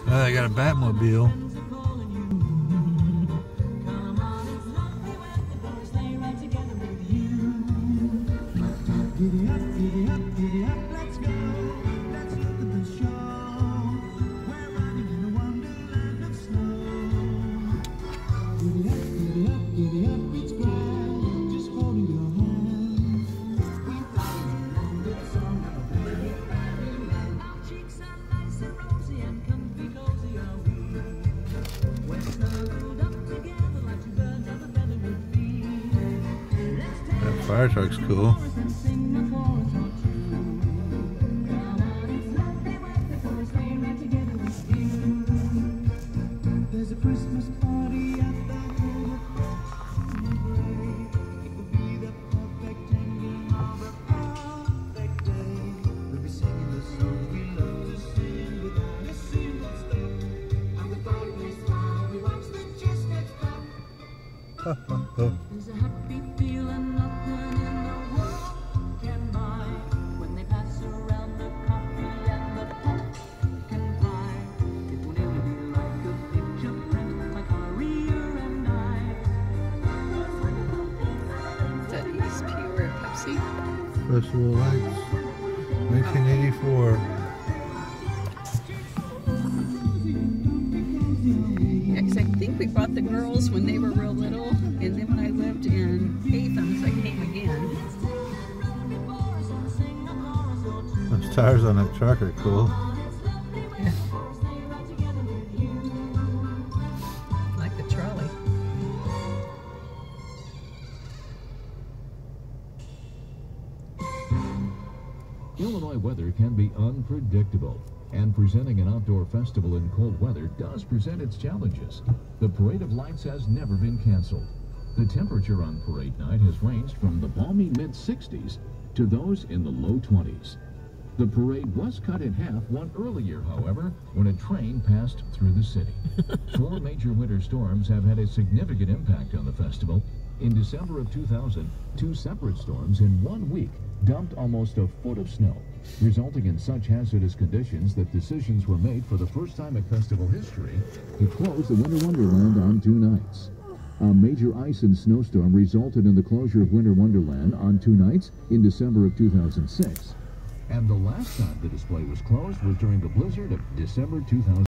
Oh, they got a Batmobile. That fire truck's cool. There's a Christmas party at the it will be the perfect ending of a perfect day. We'll be singing the songs we love to sing without a single stop. And the fireplace while we watch the chestnuts pop. There's a happy feeling nothing in the world can buy when they pass around the coffee and the pumpkin pie. It will never be like a picture print like Peoria and I. That is Peoria Pepsi. Festival Lights, 1984. Yeah, 'cause I think we brought the girls when they were real little, and then when I lived in Athens, I came again. Those tires on that truck are cool. Yeah. Like the trolley. Illinois weather can be unpredictable, and presenting an outdoor festival in cold weather does present its challenges. The Parade of Lights has never been canceled. The temperature on parade night has ranged from the balmy mid-60s to those in the low 20s. The parade was cut in half one earlier, however, when a train passed through the city. 4 major winter storms have had a significant impact on the festival. In December of 2000, 2 separate storms in 1 week dumped almost a foot of snow, resulting in such hazardous conditions that decisions were made for the first time in festival history to close the Winter Wonderland on 2 nights. A major ice and snowstorm resulted in the closure of Winter Wonderland on 2 nights in December of 2006. And the last time the display was closed was during the blizzard of December 2000.